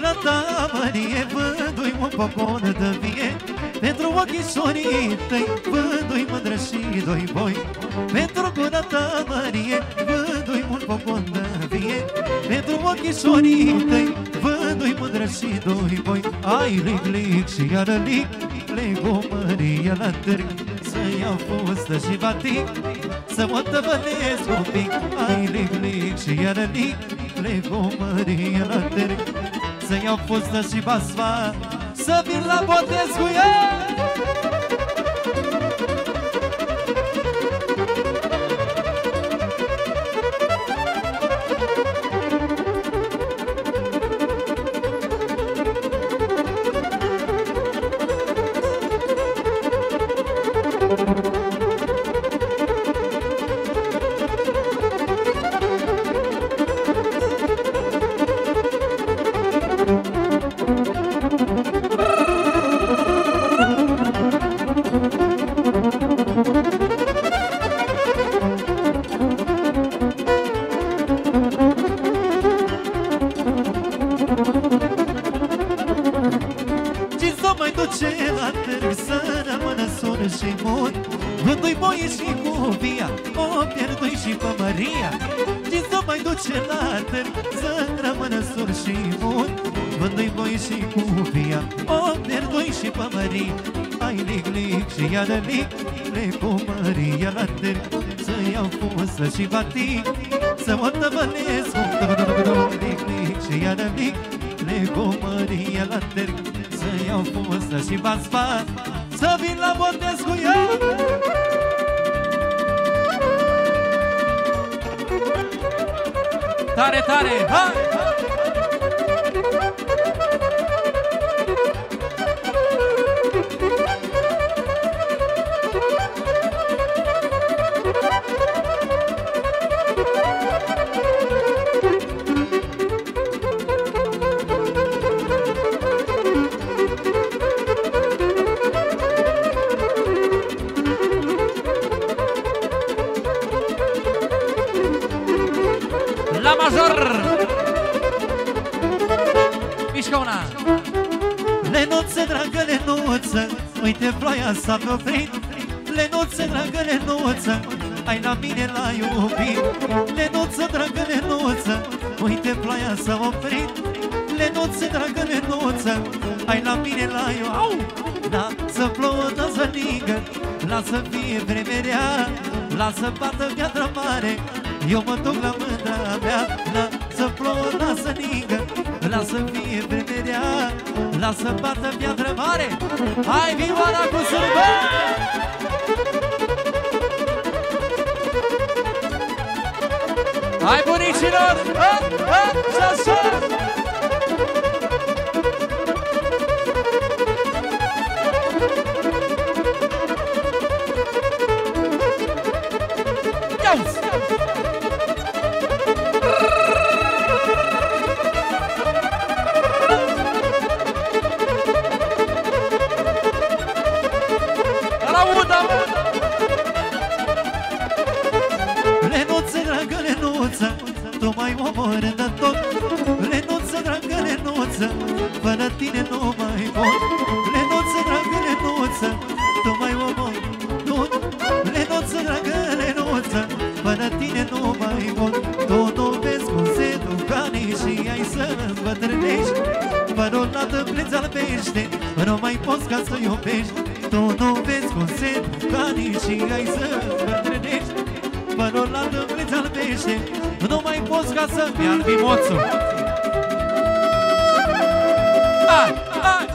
gura ta, Mărie, vându-i un pocon de vie. Pentru ochișorii tăi, vându-i mândră și doi boi. Pentru gura ta, Mărie, vându-i un pocon de vie. Pentru ochișorii tăi, vându-i mândră și doi boi. Ai lic-lic și iară lic, leg o Mărie la târg. Să iau fustă și batic, să mă tăvălesc un pic. Ai lic-lic și iară lic, leg o Mărie la târg. Să iau fustă și basma, să vin la botez cu ea. Vându-i boie și cu via, o pierdui și pe Maria. Și să mai duce la târg, să rămână sur și mut. Vându-i boie și cu via, o pierdui și pe Maria. Ai lic-lic și iară lic, plec cu Maria la târg. Să iau fusă și batic, să mă tăvălesc cu lic-lic și iară lic, plec cu Maria la târg. Să iau fusă și basma, să vin la botez cu ea. Tare, tare, hai! La major! Mișcă una! Lenuță, dragă Lenuță, uite ploaia s-a oprit. Lenuță, dragă Lenuță, ai la mine l-a iubit. Lenuță, dragă Lenuță, uite ploaia s-a oprit. Lenuță, dragă Lenuță, ai la mine l-a iubit. Lasă plouă, lasă ningă, lasă fie vremerea, lasă bată piatră mare, eu mă duc la mândra mea. Lasă plouă, lasă ningă, lasă fie vremerea, lasă bată piatră mare. Hai vioara cu sârbă! Hai bunicilor! Și-așa! Ia-uzi! Lenuță, dragă Lenuță, tu mai omorâ de tot. Lenuță, dragă Lenuță, fără tine nu mai pot. Lenuță, dragă Lenuță, tu mai omorâ tot. Lenuță, dragă Lenuță, fără tine nu mai pot. Tu nu vezi cum se duc anii și ai să îmbătrânești. Fără o lată pleci albește, nu mai poți ca să iubești. Tu nu vezi cum se duc anii și ai să îmbătrânești. Fără o lată pleci albește, nu mai poți ca să-mi albi moțul. Hai, hai!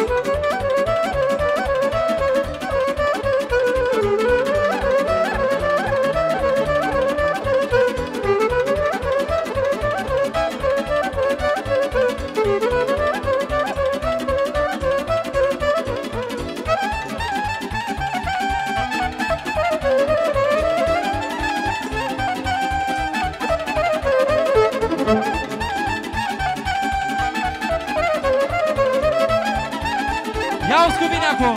Ia-uzi cu mine acum!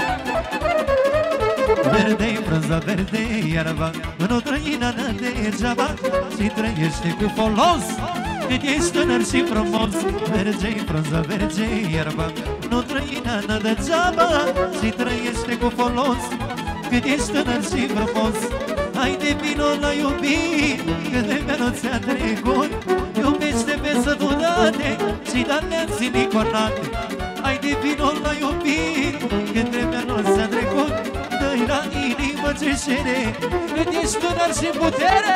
Verde-i frunza, verde-i iarba, în o trăină degeaba, și trăiește cu folos. cât ești tânăr și frumos. Merge-i frunză, merge-i iarba, nu trăi nană degeaba și trăiește cu folos. Cât ești tânăr și frumos, haide vino la iubit, că vremea nu ți-a trecut. Iubește pe săturate și da-ne siliconate. Haide vino la iubit, că vremea nu ți-a trecut. Dă-i la inimă ce șere, cât ești tânăr și putere.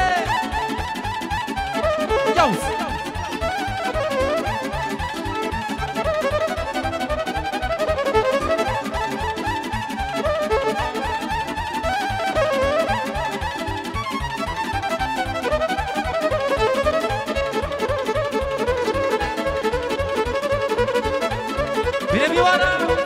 Ia-uzi! Bine, Vioana!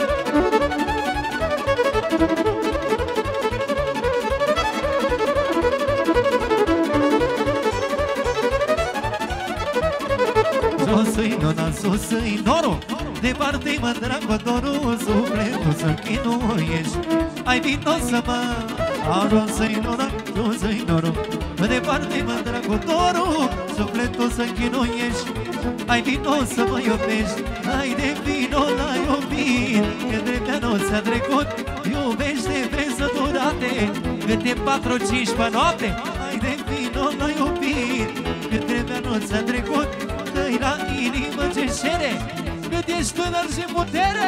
Sus-i nona, sus-i norul, departe-i mândra cu dorul, sufletul să chinuiești. Ai vino să mă arunți-i nona, sus-i norul, departe-i mândra cu dorul, sufletul să chinuiești. Ai vino să mă iubești, haide vino la iubit, că dreptea nu ți-a trecut. Iubește pe săturate, câte 4-5 pe noapte. Haide vino la iubit, că dreptea nu ți-a trecut. Dă-i la inimă ce șere, cât ești tânăr și putere.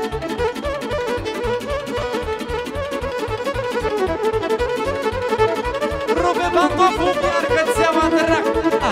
Rupe pantoful, iar că ți-am atrac.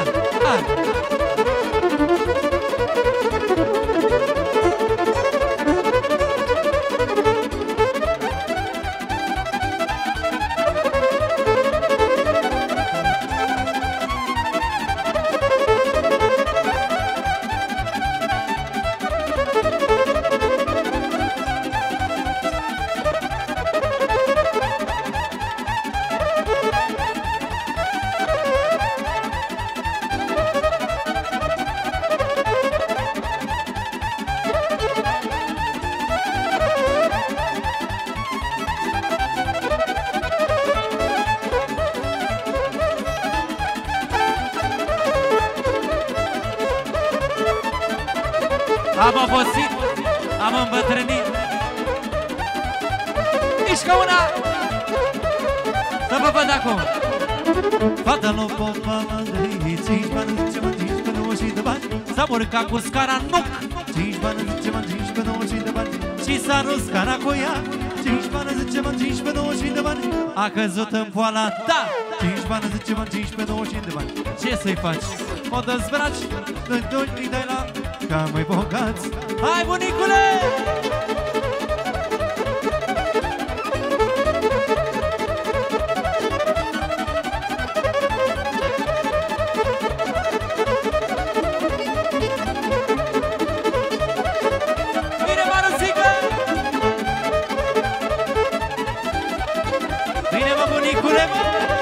Am obosit, am îmbătrânit. Mișcă una! Să vă văd acum. Fata lui popa de 5 bani, 10 bani, 15, 90 de bani. S-a urcat cu scara în nuc. 5 bani, 10 bani, 15, 90 de bani. Și s-a dus scara cu ea. 5 bani, 10 bani, 15, 90 de bani. A căzut în poala ta. 5 bani, 10 bani, 15, 90 de bani. Ce să-i faci? O dezbraci? Îi dai la ca mai bogați. Hai, bunicule! Bine, Marusică! Bine, mă, bunicule, mă!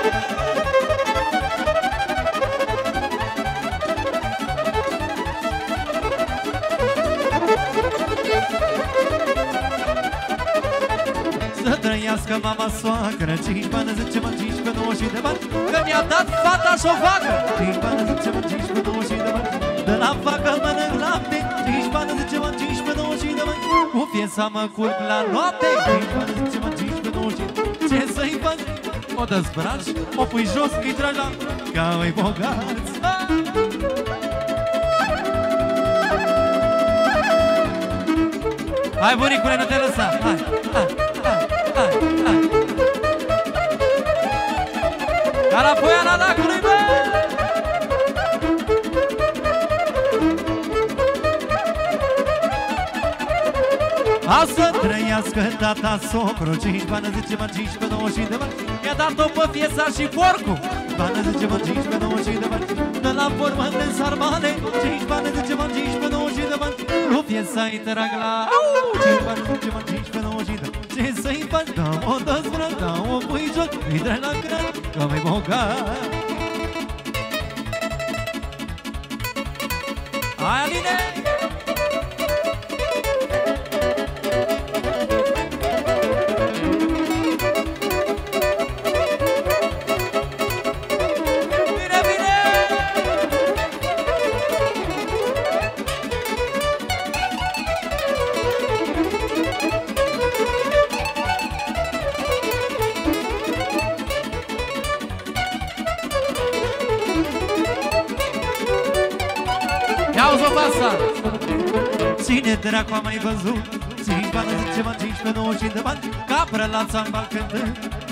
Să trăiască mama soacră, 5 bani, 10 bani, 15, 90 de bani. Că mi-a dat fata și o facă. 5 bani, 10 bani, 15, 90 de bani. De la vacă mănânc lapte, 5 bani, 10 bani, 15, 90 de bani. Cu piesa mă culc la noapte, 5 bani, 10 bani, 15, 90 de bani. Ce să-i faci? O dezbraci, o pui jos, îi tragi la ca mai bogați. Hai, bunicule, nu te lăsa. Hai, hai, hai, hai, hai. Ca la poiana lacului, bă! Să trăiască tata socru, 5 bani, 10 bani, 15, 90 de bani. Mi-a dat-o pe piesa și porcul. Bani, 10 bani, 15, 90 de bani. De la formă de sarmale, 5 bani, 10 bani, 15, 90 de bani. Nu piesa-i trag la 5 bani, 10 bani, 15, 90 de bani. Ce să-i faci? Dă-mi o dăzbră, dă-mi o pui joc, îi tragi la gran, că mai bogat. Hai, Aline! Ia-o-ți-o pe asta! Cine dracu a mai văzut 5 bani, 10 bani, 15, 90 de bani Capră la țambal cântând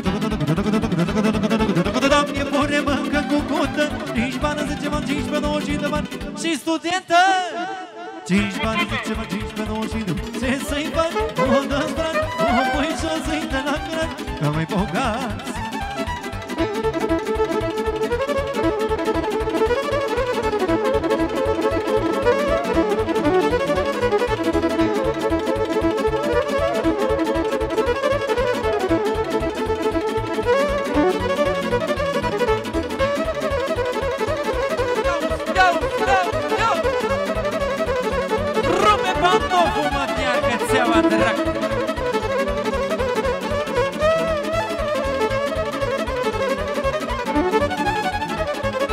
E bune mâncă cu cuntă 5 bani, 10 bani, 15, 90 de bani Și studentă 5 bani, 10 bani, 15, 90 de bani Ce să-i bani, o dă-ți drag O pui și o să-i dă la crac Că mai bogați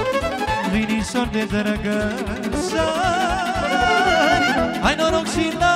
Vinișor de drăgășani Ai noroc și la